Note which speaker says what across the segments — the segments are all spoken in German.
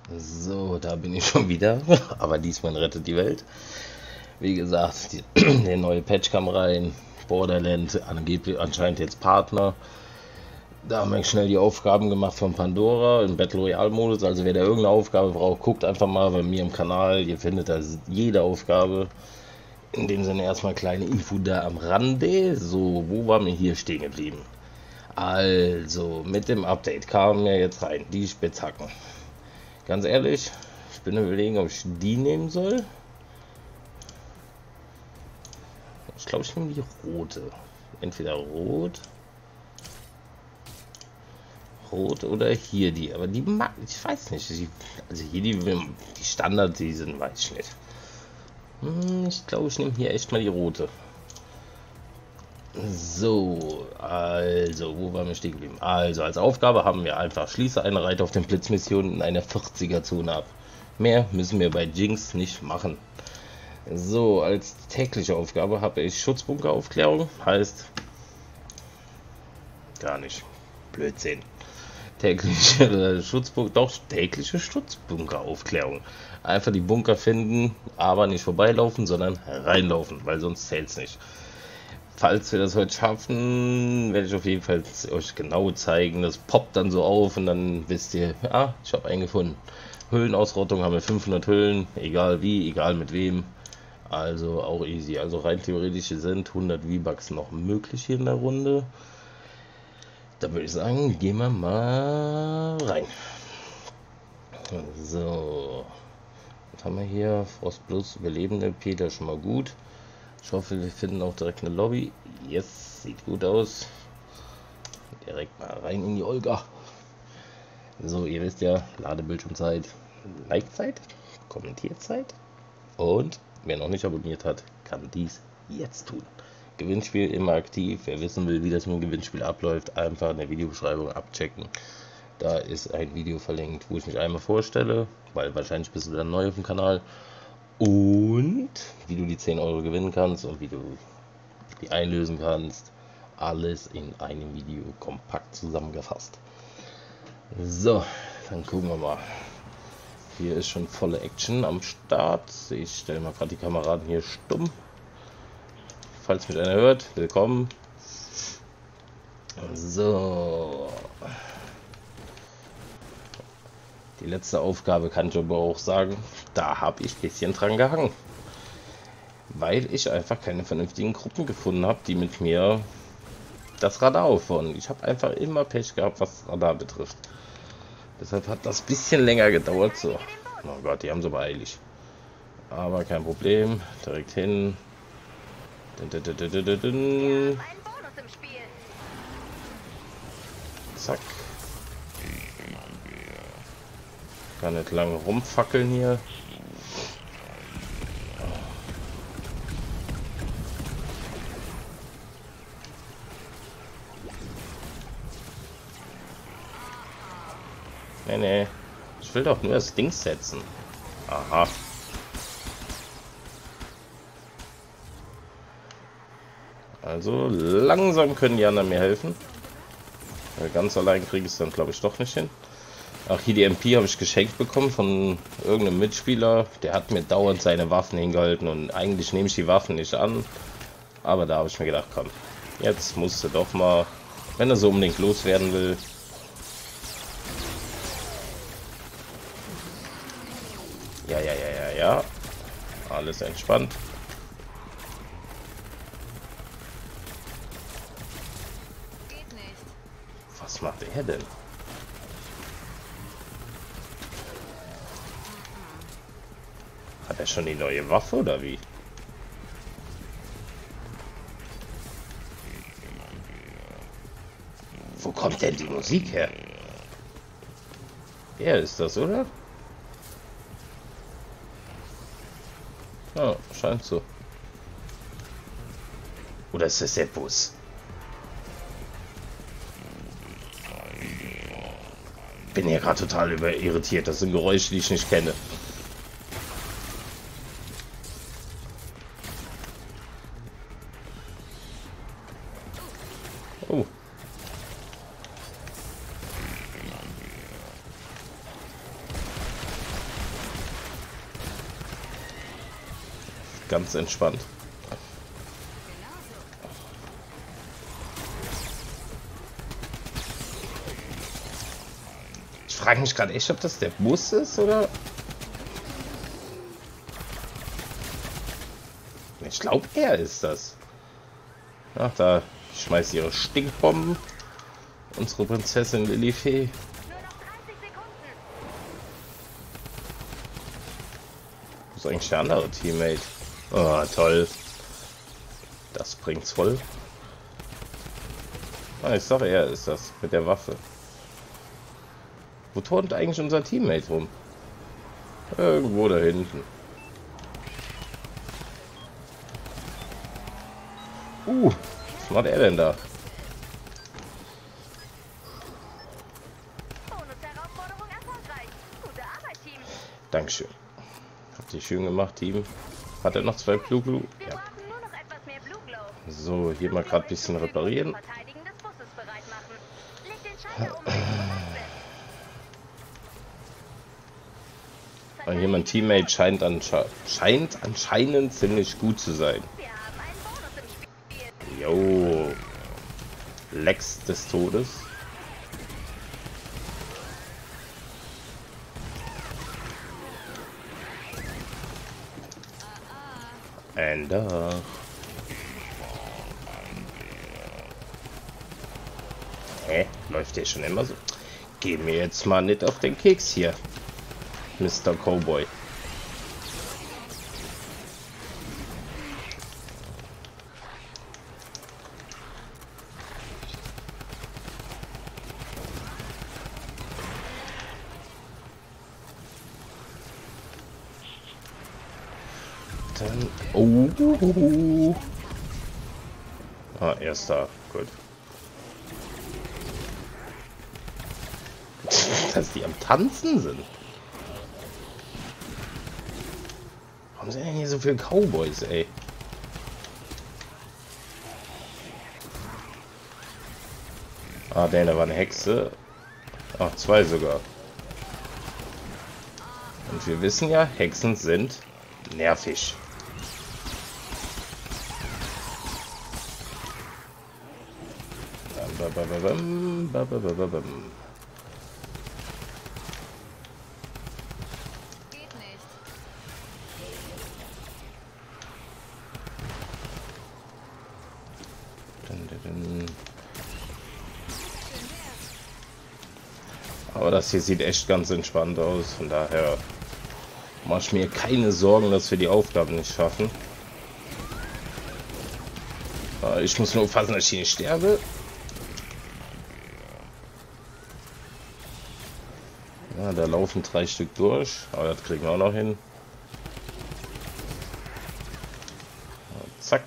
Speaker 1: So, da bin ich schon wieder, aber diesmal rettet die Welt. Wie gesagt, der neue Patch kam rein, Borderland angeblich anscheinend jetzt Partner. Da haben wir schnell die Aufgaben gemacht von Pandora im Battle Royale Modus. Also wer da irgendeine Aufgabe braucht, guckt einfach mal bei mir im Kanal. Ihr findet da jede Aufgabe. In dem Sinne erstmal kleine Info da am Rande. So, wo waren wir hier stehen geblieben? Also, mit dem Update kamen ja jetzt rein die Spitzhacken. Ganz ehrlich, ich bin überlegen, ob ich die nehmen soll. Ich glaube, ich nehme die rote. Entweder rot oder hier die. Aber die mag ich, weiß nicht. Also hier die Standard, die sind, weiß ich nicht. Ich glaube, ich nehme hier echt mal die rote. So, also, wo waren wir stehen geblieben? Also, als Aufgabe haben wir einfach, schließe eine Reiter auf den Blitzmission in einer 40er-Zone ab. Mehr müssen wir bei Jinx nicht machen. So, als tägliche Aufgabe habe ich Schutzbunkeraufklärung, heißt gar nicht. Blödsinn. Tägliche tägliche Schutzbunkeraufklärung. Einfach die Bunker finden, aber nicht vorbeilaufen, sondern reinlaufen, weil sonst zählt es nicht. Falls wir das heute schaffen, werde ich auf jeden Fall euch genau zeigen. Das poppt dann so auf und dann wisst ihr, ah, ich habe einen gefunden. Höhlenausrottung haben wir 500 Höhlen, egal wie, egal mit wem. Also auch easy. Also rein theoretisch sind 100 V-Bucks noch möglich hier in der Runde. Da würde ich sagen, gehen wir mal rein. So, was haben wir hier? Frost Plus, Überlebende, Peter schon mal gut. Ich hoffe, wir finden auch direkt eine Lobby. Yes, sieht gut aus. Direkt mal rein in die Olga. So, ihr wisst ja, Ladebildschirmzeit, Like-Zeit, Kommentierzeit. Und wer noch nicht abonniert hat, kann dies jetzt tun. Gewinnspiel immer aktiv. Wer wissen will, wie das mit dem Gewinnspiel abläuft, einfach in der Videobeschreibung abchecken. Da ist ein Video verlinkt, wo ich mich einmal vorstelle, weil wahrscheinlich bist du dann neu auf dem Kanal. Und wie du die 10 Euro gewinnen kannst und wie du die einlösen kannst. Alles in einem Video kompakt zusammengefasst. So, dann gucken wir mal. Hier ist schon volle Action am Start. Ich stelle mal gerade die Kameraden hier stumm. Falls mich einer hört, willkommen. So. Die letzte Aufgabe kann ich aber auch sagen, da habe ich ein bisschen dran gehangen. Weil ich einfach keine vernünftigen Gruppen gefunden habe, die mit mir das Radar aufbauen. Ich habe einfach immer Pech gehabt, was Radar betrifft. Deshalb hat das ein bisschen länger gedauert. So. Oh Gott, die haben so eilig. Aber kein Problem. Direkt hin. Zack. Gar nicht lange rumfackeln hier. Nee. Ich will doch nur das Ding setzen. Aha. Also langsam können die anderen mir helfen. Weil ganz allein kriege ich es dann, glaube ich, doch nicht hin. Ach, hier die MP habe ich geschenkt bekommen von irgendeinem Mitspieler. Der hat mir dauernd seine Waffen hingehalten und eigentlich nehme ich die Waffen nicht an. Aber da habe ich mir gedacht, komm, jetzt musst du doch mal, wenn er so unbedingt loswerden will. Ja. Alles entspannt. Was macht er denn? Hat er schon die neue Waffe oder wie? Wo kommt denn die Musik her? Er ist das, oder? Ja, scheint so. Oder ist das der Bus? Bin hier gerade total irritiert. Das sind Geräusche, die ich nicht kenne. Oh. ganz entspannt. Ich frage mich gerade echt, ob das der Bus ist, oder? Ich glaube, er ist das. Ach, da schmeißt ihre Stinkbomben. Unsere Prinzessin Lilifee. Wo ist eigentlich der andere Teammate? Oh, toll. Das bringt's voll. Ah, ich sag, er ist das. Mit der Waffe. Wo turnt eigentlich unser Teammate rum? Irgendwo da hinten. Was macht er denn da? Dankeschön. Habt ihr schön gemacht, Team. Hat er noch 2 Blue Glue? Ja. So, hier mal gerade ein bisschen reparieren. Hier mein Teammate scheint anscheinend ziemlich gut zu sein. Jo. Lex des Todes. Ender. Läuft der schon immer so? Geh mir jetzt mal nicht auf den Keks hier, Mr. Cowboy. Dann... Oh. Ah, erster. Gut. Dass die am Tanzen sind. Warum sind denn hier so viele Cowboys, ey? Ah, da war eine Hexe. Ach, 2 sogar. Und wir wissen ja, Hexen sind nervig. Aber das hier sieht echt ganz entspannt aus. Von daher mache ich mir keine Sorgen, dass wir die Aufgaben nicht schaffen. Ich muss nur aufpassen, dass ich hier nicht sterbe. Ja, da laufen 3 Stück durch. Aber das kriegen wir auch noch hin. Zack.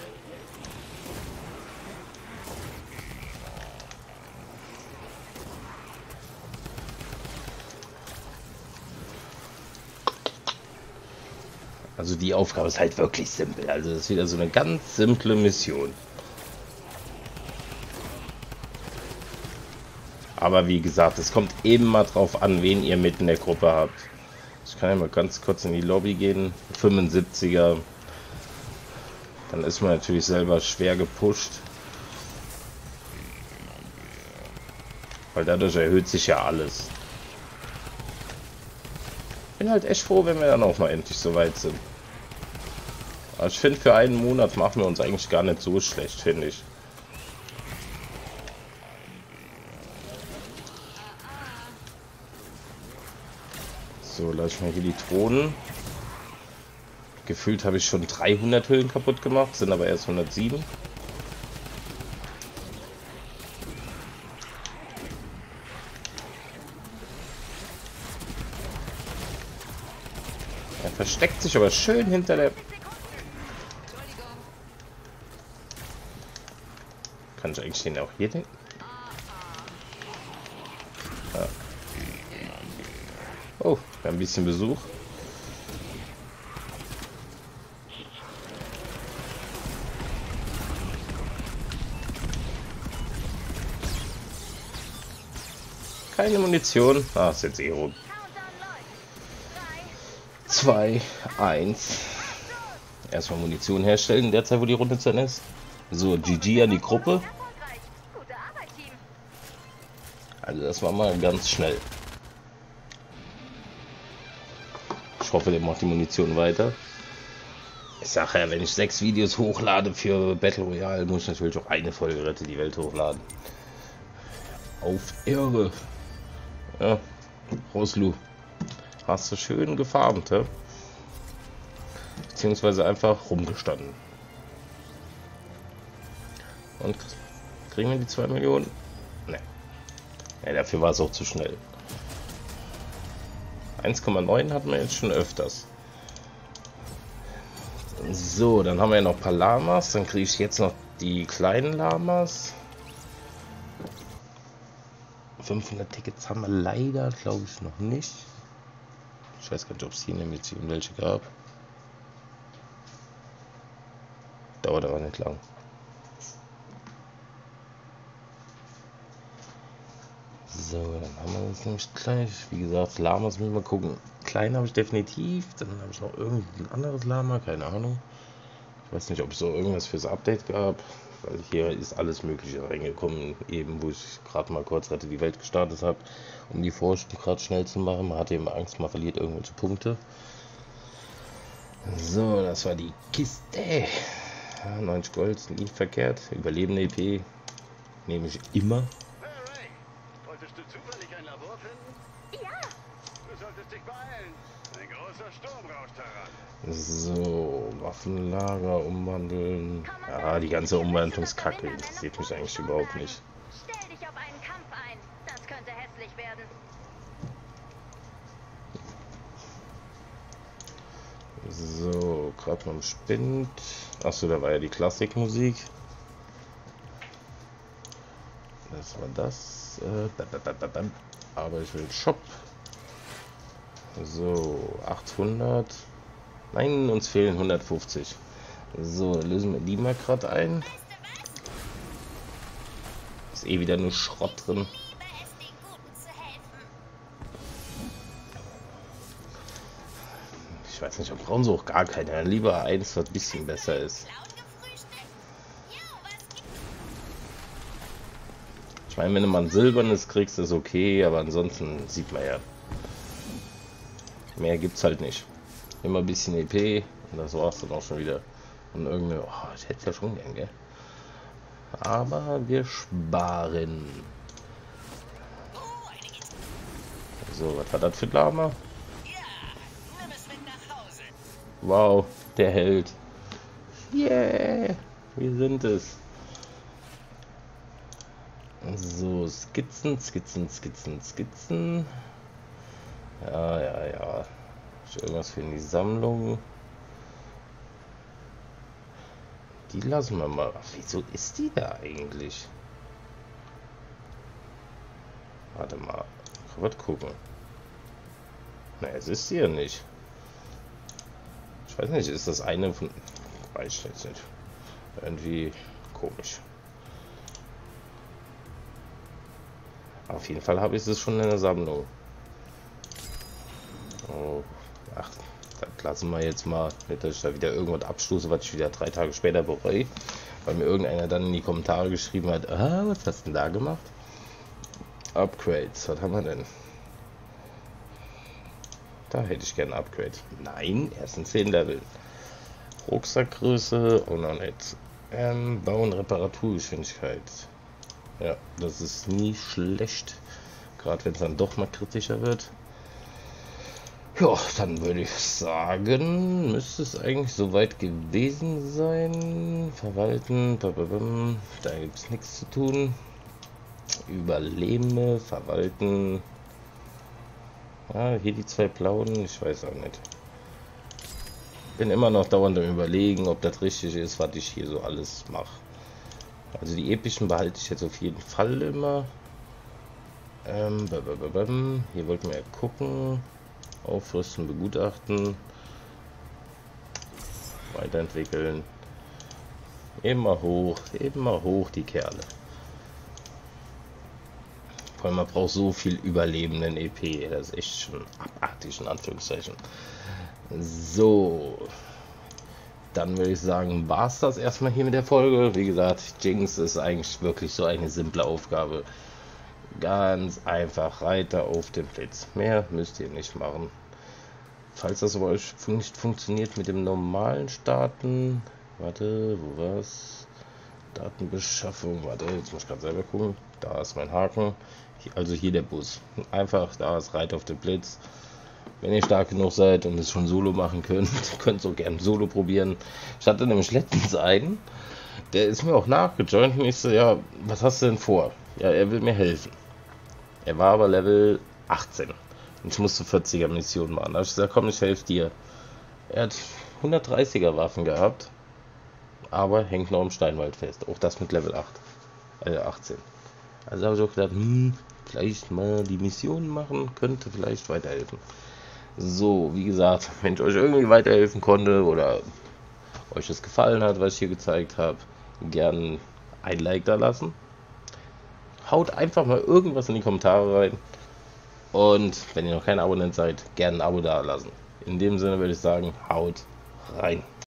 Speaker 1: Also die Aufgabe ist halt wirklich simpel. Also das ist wieder so eine ganz simple Mission. Aber wie gesagt, es kommt immer drauf an, wen ihr mit in der Gruppe habt. Ich kann ja mal ganz kurz in die Lobby gehen. 75er. Dann ist man natürlich selber schwer gepusht. Weil dadurch erhöht sich ja alles. Bin halt echt froh, wenn wir dann auch mal endlich so weit sind. Aber ich finde, für einen Monat machen wir uns eigentlich gar nicht so schlecht, finde ich. So, lasse ich mal hier die Thronen. Gefühlt habe ich schon 300 Hüllen kaputt gemacht, sind aber erst 107. Er versteckt sich aber schön hinter der... Kann ich eigentlich den auch hier denken? Ja. Oh, wir haben ein bisschen Besuch. Keine Munition. Ah, ist jetzt eh rum. 2, 1. Erstmal Munition herstellen in der Zeit, wo die Runde zu Ende ist. So, GG an die Gruppe. Also das war mal ganz schnell. Ich hoffe, der macht die Munition weiter. Ich sage ja, wenn ich 6 Videos hochlade für Battle Royale, muss ich natürlich auch eine Folge Rette die Welt hochladen. Auf Ehre. Ja, Roslu. Hast du schön gefarmt, hä? Beziehungsweise einfach rumgestanden. Und kriegen wir die 2 Millionen? Ne. Ja, dafür war es auch zu schnell. 1,9 hatten wir jetzt schon öfters. So, dann haben wir ja noch ein paar Lamas. Dann kriege ich jetzt noch die kleinen Lamas. 500 Tickets haben wir leider, glaube ich, noch nicht. Ich weiß gar nicht, ob es hier in der Mission welche gab. Dauert aber nicht lang. So, dann haben wir das nämlich gleich. Wie gesagt, Lamas müssen wir gucken. Klein habe ich definitiv. Dann habe ich noch irgendein anderes Lama, keine Ahnung. Ich weiß nicht, ob es so irgendwas fürs Update gab. Weil hier ist alles Mögliche reingekommen. Eben, wo ich gerade mal kurz Rette die Welt gestartet habe. Um die Forschung gerade schnell zu machen. Man hatte immer Angst, man verliert irgendwelche Punkte. So, das war die Kiste. Ja, 90 Gold ist nie verkehrt. Überlebende EP nehme ich immer.
Speaker 2: Wolltest du zufällig ein Labor finden?
Speaker 3: Ja,
Speaker 2: Du solltest dich beeilen. Ein großer Sturm rauscht heran.
Speaker 1: So, Waffenlager umwandeln. Ja, die ganze Umwandlungskacke interessiert mich eigentlich überhaupt nicht.
Speaker 3: stell dich auf einen Kampf ein. Das könnte hässlich werden.
Speaker 1: So, gerade noch spinnt. Achso, da war ja die Klassikmusik. Das war das. Aber ich will Shop. So, 800. Nein, uns fehlen 150. So, lösen wir die mal gerade ein. Ist eh wieder nur Schrott drin. Ich weiß nicht, ob brauchen sie auch gar keine. Lieber eins, was ein bisschen besser ist. Ich meine, wenn du mal ein silbernes kriegst, ist okay, aber ansonsten sieht man ja. Mehr gibt's halt nicht. Immer ein bisschen EP und das war's dann auch schon wieder. Und irgendeine. Oh, ich hätte es ja schon gern, gell? Aber wir sparen. So, was war das für ein Lama? Wow, der Held. Yeah, wir sind es. So, Skizzen, Skizzen, Skizzen, Skizzen. Ja, ja, ja. Ist irgendwas für die Sammlung. Die lassen wir mal. Ach, wieso ist die da eigentlich? Warte mal. Ich will gucken. Na, es ist sie ja nicht. Ich weiß nicht, ist das eine von. Weiß ich jetzt nicht. Irgendwie komisch. Auf jeden Fall habe ich es schon in der Sammlung. Oh, ach, das lassen wir jetzt mal, nicht, dass ich da wieder irgendwas abstoße, was ich wieder 3 Tage später bereue. Weil mir irgendeiner dann in die Kommentare geschrieben hat, ah, was hast du denn da gemacht? Upgrades, was haben wir denn? Da hätte ich gerne ein Upgrade. Nein, erst in 10 Level. Rucksackgröße und noch nicht. Bau- und Reparaturgeschwindigkeit. Ja, das ist nie schlecht. Gerade wenn es dann doch mal kritischer wird. Ja, dann würde ich sagen, müsste es eigentlich soweit gewesen sein. Verwalten, da gibt es nichts zu tun. Überlebende, verwalten. Ah, hier die 2 blauen, ich weiß auch nicht. Bin immer noch dauernd am Überlegen, ob das richtig ist, was ich hier so alles mache. Also die epischen behalte ich jetzt auf jeden Fall immer. Hier wollten wir ja gucken. Aufrüsten, begutachten. Weiterentwickeln. Immer hoch die Kerle. Vor allem man braucht so viel überlebenden EP. Das ist echt schon abartig in Anführungszeichen. So. dann würde ich sagen, war es das erstmal hier mit der Folge. Wie gesagt, Jinx ist eigentlich wirklich so eine simple Aufgabe. Ganz einfach, Reiter auf den Blitz. Mehr müsst ihr nicht machen. Falls das aber euch nicht funktioniert mit dem normalen Starten. Warte, wo war's? Datenbeschaffung. Warte, jetzt muss ich gerade selber gucken. Da ist mein Haken. Also hier der Bus. Einfach, da ist Reiter auf den Blitz. Wenn ihr stark genug seid und es schon solo machen könnt, könnt ihr auch gerne solo probieren. Ich hatte nämlich letztens einen, der ist mir auch nachgejoint und ich so, ja, was hast du denn vor? Ja, er will mir helfen. Er war aber Level 18 und ich musste 40er Missionen machen. Da habe ich gesagt, komm, ich helfe dir. Er hat 130er Waffen gehabt, aber hängt noch im Steinwald fest. Auch das mit Level 18. Also habe ich auch gedacht, vielleicht mal die Missionen machen, könnte vielleicht weiterhelfen. So, wie gesagt, wenn ich euch irgendwie weiterhelfen konnte oder euch das gefallen hat, was ich hier gezeigt habe, gern ein Like da lassen. Haut einfach mal irgendwas in die Kommentare rein. Und wenn ihr noch kein Abonnent seid, gerne ein Abo da lassen. In dem Sinne würde ich sagen, haut rein.